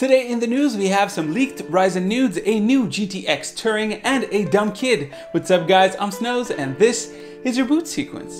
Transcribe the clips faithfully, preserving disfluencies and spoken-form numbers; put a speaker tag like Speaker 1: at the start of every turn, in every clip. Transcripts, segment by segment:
Speaker 1: Today in the news we have some leaked Ryzen nudes, a new G T X Turing, and a dumb kid. What's up guys, I'm Snows and this is your boot sequence.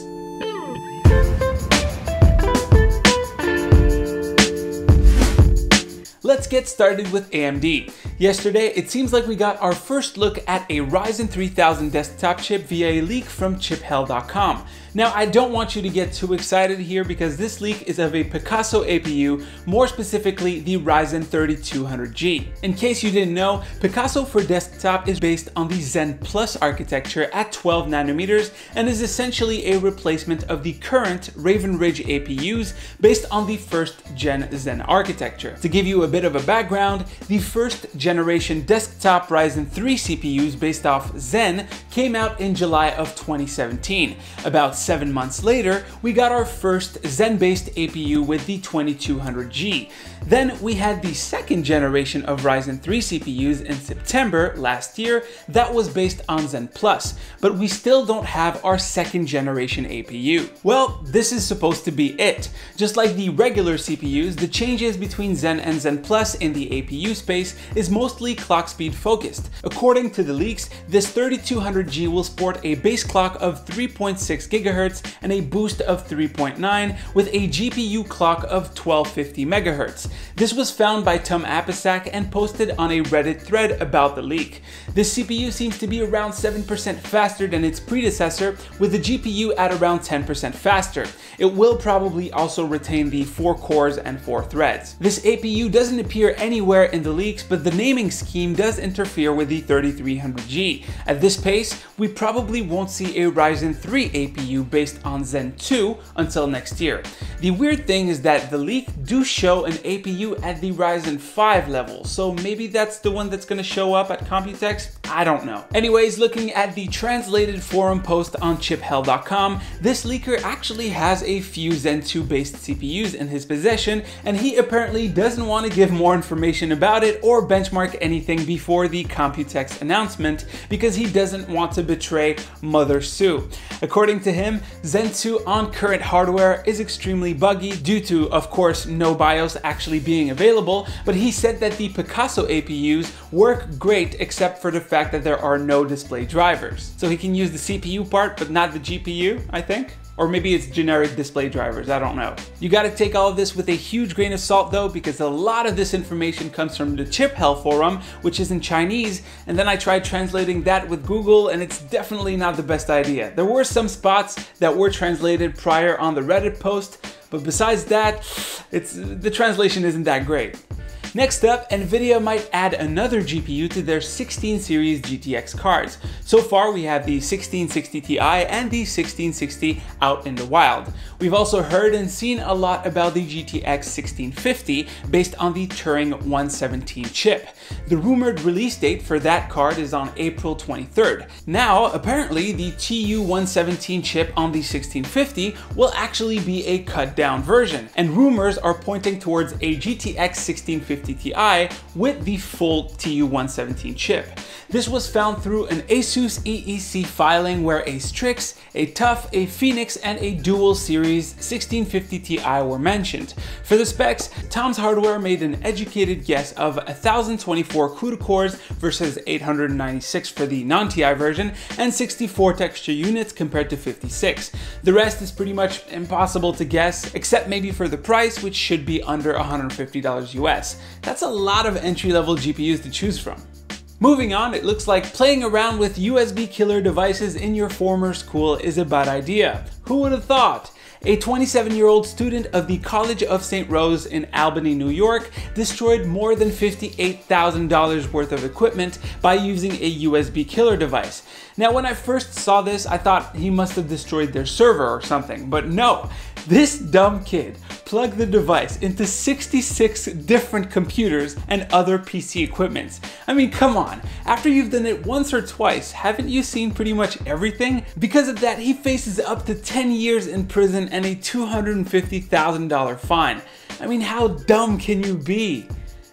Speaker 1: Let's get started with A M D. Yesterday, it seems like we got our first look at a Ryzen three thousand desktop chip via a leak from chip hell dot com. Now, I don't want you to get too excited here because this leak is of a Picasso A P U, more specifically the Ryzen thirty-two hundred G. In case you didn't know, Picasso for desktop is based on the Zen Plus architecture at twelve nanometers and is essentially a replacement of the current Raven Ridge A P Us based on the first gen Zen architecture. To give you a bit of a background, the first generation desktop Ryzen three C P Us based off Zen came out in July of twenty seventeen. About seven months later, we got our first Zen-based A P U with the twenty-two hundred G. Then we had the second generation of Ryzen three C P Us in September last year that was based on Zen Plus, but we still don't have our second generation A P U. Well, this is supposed to be it. Just like the regular C P Us, the changes between Zen and Zen Plus in the A P U space is mostly clock speed focused. According to the leaks, this thirty-two hundred G will sport a base clock of three point six gigahertz and a boost of three point nine with a G P U clock of twelve fifty megahertz. This was found by Tum Apisak and posted on a Reddit thread about the leak. This C P U seems to be around seven percent faster than its predecessor, with the G P U at around ten percent faster. It will probably also retain the four cores and four threads. This A P U doesn't appear anywhere in the leaks, but the naming scheme does interfere with the thirty-three hundred G. At this pace, we probably won't see a Ryzen three A P U based on Zen two until next year. The weird thing is that the leak do show an A P U at the Ryzen five level, so maybe that's the one that's gonna show up at Computex? I don't know. Anyways, looking at the translated forum post on chip hell dot com, this leaker actually has a few Zen two based C P Us in his possession, and he apparently doesn't want to give more information about it or benchmark anything before the Computex announcement because he doesn't want to betray Mother Sue. According to him, Zen two on current hardware is extremely buggy due to, of course, no BIOS actually being available, but he said that the Picasso A P Us work great except for the fact that there are no display drivers. So he can use the C P U part but not the G P U, I think? Or maybe it's generic display drivers, I don't know. You gotta take all of this with a huge grain of salt though, because a lot of this information comes from the Chip Hell forum, which is in Chinese, and then I tried translating that with Google and it's definitely not the best idea. There were some spots that were translated prior on the Reddit post, but besides that, it's, the translation isn't that great. Next up, Nvidia might add another G P U to their sixteen series G T X cards. So far, we have the sixteen sixty Ti and the sixteen sixty out in the wild. We've also heard and seen a lot about the G T X sixteen fifty based on the Turing one seventeen chip. The rumored release date for that card is on April twenty-third. Now, apparently, the T U one seventeen chip on the sixteen fifty will actually be a cut down version, and rumors are pointing towards a G T X sixteen fifty Ti with the full T U one seventeen chip. This was found through an ASUS E E C filing where a Strix, a TUF, a Phoenix, and a dual series sixteen fifty Ti were mentioned. For the specs, Tom's Hardware made an educated guess of one thousand twenty-four CUDA cores versus eight hundred ninety-six for the non-Ti version and sixty-four texture units compared to fifty-six. The rest is pretty much impossible to guess, except maybe for the price, which should be under one hundred fifty dollars U S. That's a lot of entry-level G P Us to choose from. Moving on, it looks like playing around with U S B killer devices in your former school is a bad idea. Who would have thought? A twenty-seven-year-old student of the College of Saint Rose in Albany, New York, destroyed more than fifty-eight thousand dollars worth of equipment by using a U S B killer device. Now, when I first saw this, I thought he must have destroyed their server or something, but no. This dumb kid plugged the device into sixty-six different computers and other P C equipment. I mean, come on, after you've done it once or twice, haven't you seen pretty much everything? Because of that, he faces up to ten years in prison and a two hundred fifty thousand dollar fine. I mean, how dumb can you be?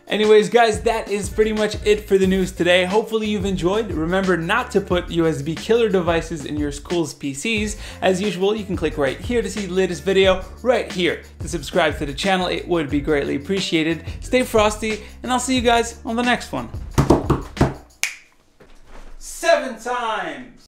Speaker 1: Anyways, guys, that is pretty much it for the news today. Hopefully you've enjoyed. Remember not to put U S B killer devices in your school's P Cs. As usual, you can click right here to see the latest video, right here to subscribe to the channel. It would be greatly appreciated. Stay frosty, and I'll see you guys on the next one. Seven times!